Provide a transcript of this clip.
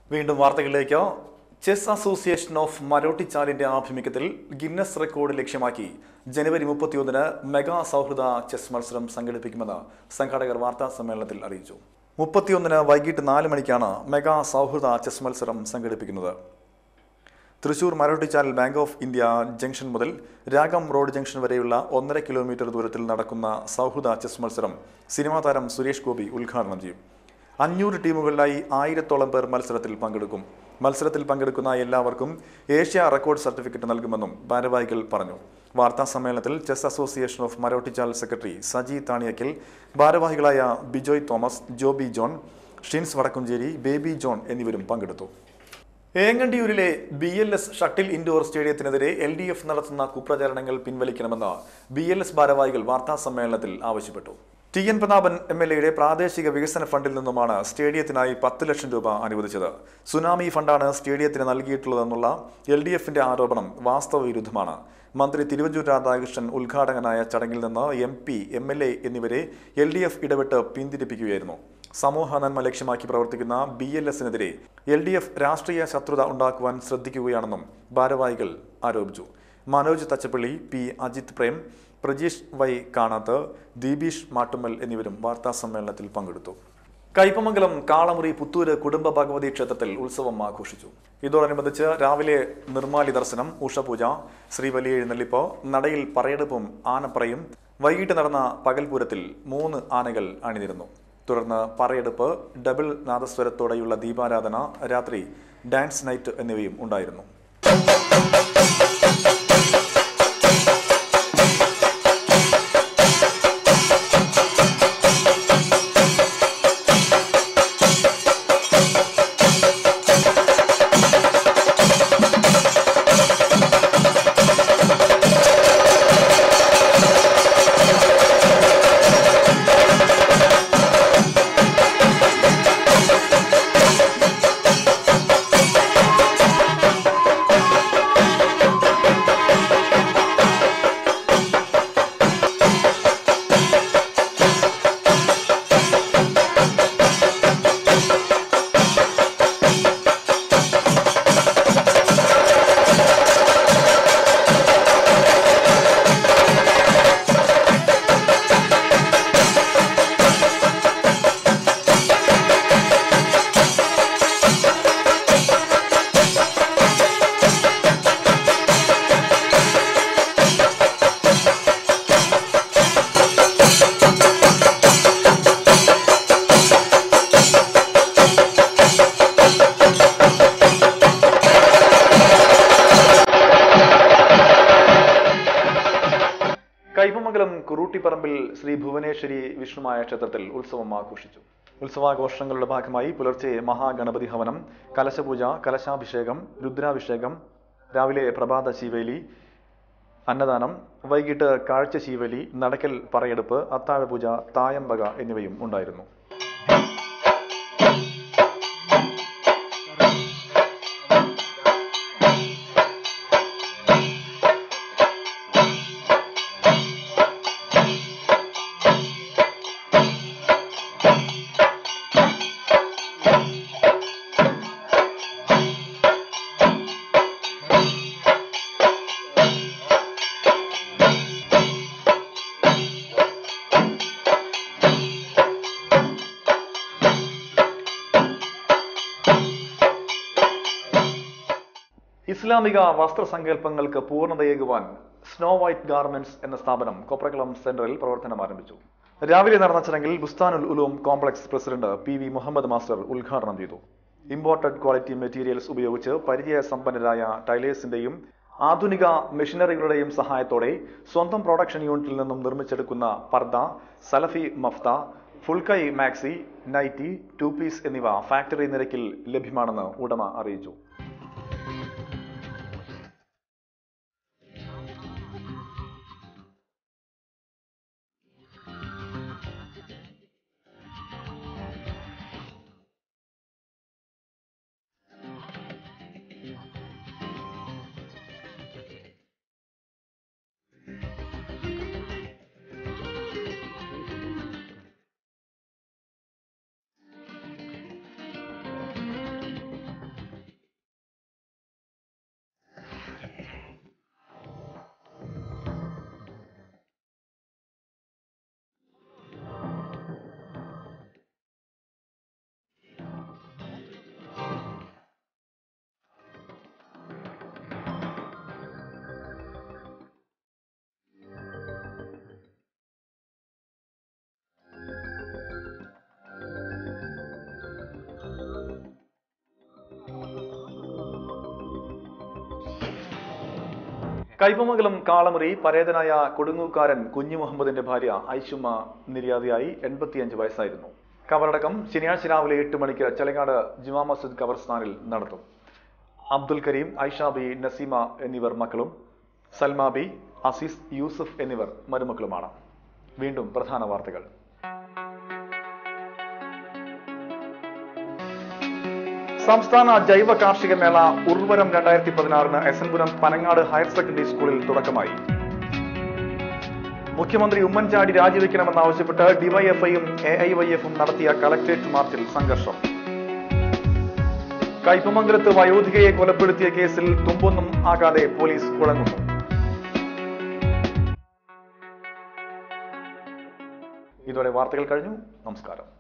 വീണ്ടും വാർത്തകളിലേക്ക്. Chess association of മരോട്ടിച്ചാലിന്റെ ആഭിമുഖ്യത്തിൽ ഗിന്നസ് റെക്കോർഡ് ലക്ഷ്യമാക്കി ജനുവരി 31-ന് മെഗാ സൗഹൃദ ചെസ് മത്സരം സംഘടിപ്പിക്കുമെന്ന് സംഘാടകർ വാർത്താ സമ്മേളനത്തിൽ അറിയിച്ചു. 31-ന് വൈകിട്ട് 4 മണിക്കാണ് മെഗാ സൗഹൃദ ചെസ് മത്സരം സംഘടിപ്പിക്കുന്നത്. Thrissur Marottichal bank of India junction മുതൽ രാഗം റോഡ് ജംഗ്ഷൻ വരെയുള്ള 1.5 കിലോമീറ്റർ ദൂരത്തിൽ നടക്കുന്ന സൗഹൃദ ചെസ് മത്സരം സിനിമാ താരം സുരേഷ് ഗോപി ഉദ്ഘാടനം ചെയ്യും. 500 ടീമുകളിലായി 1000-ഓളം പേർ മത്സരത്തിൽ പങ്കെടുക്കും. മത്സരത്തിൽ പങ്കെടുക്കുന്ന എല്ലാവർക്കും ഏഷ്യ റെക്കോർഡ് സർട്ടിഫിക്കറ്റ് നൽകുമെന്നും ഭാരവാഹികൾ പറഞ്ഞു. വാർത്താ സമ്മേളനത്തിൽ chess association of Marottichal secretary Saji Thaniyakkal, ഭാരവാഹികളായ ബിജോയ് തോമസ്, ജോബി ജോൺ, ഷിൻസ് വടക്കുംചേരി, ബേബി ജോൺ എന്നിവരും പങ്കെടുത്തു. ഏങ്ങണ്ടിയൂരിലെ BLS ഷട്ടിൽ ഇൻഡോർ സ്റ്റേഡിയത്തിനെതിരെ LDF നടത്തുന്ന കുപ്രചാരണങ്ങൾ പിൻവലിക്കണമെന്ന് BLS ഭാരവാഹികൾ വാർത്താ സമ്മേളനത്തിൽ ആവശ്യപ്പെട്ടു. TN പ്രതാപൻ MLA പ്രാദേശിക വികസന ഫണ്ടിൽ നിന്നുമാണ് സ്റ്റേഡിയത്തിനായി 10 ലക്ഷം രൂപ അനുവദിച്ചത്. സുനാമി ഫണ്ടാണ് സ്റ്റേഡിയത്തിന് നൽകിയിട്ടുള്ളതെന്നുള്ള LDFന്റെ ആരോപണം വാസ്തവവിരുദ്ധമാണ്. മന്ത്രി തിരുവഞ്ചൂർ രാധാകൃഷ്ണൻ ഉദ്ഘാടകനായ ചടങ്ങിൽ നിന്ന് MP, MLA എന്നിവരെ LDF ഇടപെട്ട് പിന്തിരിപ്പിക്കുകയായിരുന്നു. സമൂഹ നന്മ ലക്ഷ്യമാക്കി പ്രവർത്തിക്കുന്ന BLSനെതിരെ LDF രാഷ്ട്രീയ ശത്രുത ഉണ്ടാക്കുവാൻ ശ്രദ്ധിക്കുകയാണെന്നും ഭാരവാഹികൾ ആരോപിച്ചു. മനോജ് തച്ചപ്പള്ളി, P. അജിത് പ്രേം, പ്രജീഷ് വൈ കാണാത്ത്, ദീപീഷ് മാട്ടുമ്മൽ എന്നിവരും വാർത്താ സമ്മേളനത്തിൽ പങ്കെടുത്തു. കൈപ്പമംഗലം കാളമുറി പുത്തൂര് കുടുംബ ഭഗവതി ക്ഷേത്രത്തിൽ ഉത്സവം ആഘോഷിച്ചു. ഇതോടനുബന്ധിച്ച് രാവിലെ നിർമ്മാലി ദർശനം, ഉഷപൂജ, ശ്രീവലിയ എഴുന്നള്ളിപ്പ്, നടയിൽ പറയെടുപ്പും ആനപ്പറയും. വൈകിട്ട് നടന്ന പകൽപൂരത്തിൽ 3 ആനകൾ അണിനിരന്നു. തുടർന്ന് പറയെടുപ്പ്, ഡബിൾ നാദസ്വരത്തോടെയുള്ള ദീപാരാധന, രാത്രി ഡാൻസ് നൈറ്റ് എന്നിവയും ഉണ്ടായിരുന്നു. കൈപ്പമംഗലം കുറുട്ടിപ്പറമ്പിൽ ശ്രീ ഭുവനേശ്വരി വിഷ്ണുമായ ക്ഷേത്രത്തിൽ ഉത്സവം ആഘോഷിച്ചു. ഉത്സവാഘോഷങ്ങളുടെ ഭാഗമായി പുലർച്ചെ മഹാഗണപതി ഹവനം, കലശപൂജ, കലശാഭിഷേകം, രുദ്രാഭിഷേകം, രാവിലെ പ്രഭാത ശീവേലി, അന്നദാനം, വൈകിട്ട് കാഴ്ച ശീവേലി, നടക്കൽ പറയെടുപ്പ്, അത്താഴപൂജ, തായമ്പക എന്നിവയും ഉണ്ടായിരുന്നു. ഇസ്ലാമിക വസ്ത്രസങ്കല്പങ്ങൾക്ക് പൂർണ്ണതയേകുവാൻ സ്നോ വൈറ്റ് ഗാർമെന്റ്സ് എന്ന സ്ഥാപനം കൊപ്രക്കളം സെന്ററിൽ പ്രവർത്തനം ആരംഭിച്ചു. രാവിലെ നടന്ന ചടങ്ങിൽ Bustanul Uloom complex president PV Muhammad master ഉദ്ഘാടനം ചെയ്തു. ഇമ്പോർട്ടഡ് ക്വാളിറ്റി മെറ്റീരിയൽസ് ഉപയോഗിച്ച് പരിചയസമ്പന്നരായ ടൈലേഴ്സിന്റെയും ആധുനിക മെഷീനറികളുടെയും സഹായത്തോടെ സ്വന്തം പ്രൊഡക്ഷൻ യൂണിറ്റിൽ നിന്നും നിർമ്മിച്ചെടുക്കുന്ന പർദ, സലഫി മഫ്ത, ഫുൾകൈ മാക്സി, നൈറ്റി, 2 പീസ് എന്നിവ ഫാക്ടറി നിരക്കിൽ ലഭ്യമാണെന്ന് ഉടമ അറിയിച്ചു. കൈപ്പമംഗലം കാളമുറി പരേതനായ കൊടുങ്ങൂക്കാരൻ കുഞ്ഞു മുഹമ്മദിന്റെ ഭാര്യ ഐഷുമ്മ നിര്യാതയായി 85 വയസ്സായിരുന്നു. കബറടക്കം ശനിയാഴ്ച രാവിലെ 8 മണിക്ക് ചെലങ്ങാട് ജുമാ മസ്ജിദ് ഖബർസ്ഥാനിൽ നടത്തും. അബ്ദുൽ കരീം, ഐഷാബി, നസീമ എന്നിവർ മക്കളും സൽമാബി, അസീസ്, യൂസുഫ് എന്നിവർ മരുമക്കളുമാണ്. വീണ്ടും പ്രധാന വാർത്തകൾ. സംസ്ഥാന ജൈവ കാർഷിക മേള ഉർവരം 2016 എസൻപുരം പനങ്ങാട് ഹയർ സെക്കൻഡറി സ്കൂളിൽ തുടക്കമായി. മുഖ്യമന്ത്രി ഉമ്മൻചാണ്ടി രാജിവെക്കണമെന്നാവശ്യപ്പെട്ട് ഡിവൈഎഫ്ഐയും എഐവൈഎഫും നടത്തിയ കളക്ടറേറ്റ് മാർച്ചിൽ സംഘർഷം. കൈപ്പമംഗലത്ത് വയോധികയെ കൊലപ്പെടുത്തിയ കേസിൽ തുമ്പൊന്നും ആകാതെ പോലീസ് കുഴങ്ങുന്നു. ഇതോടെ വാർത്തകൾ കഴിഞ്ഞു. നമസ്കാരം.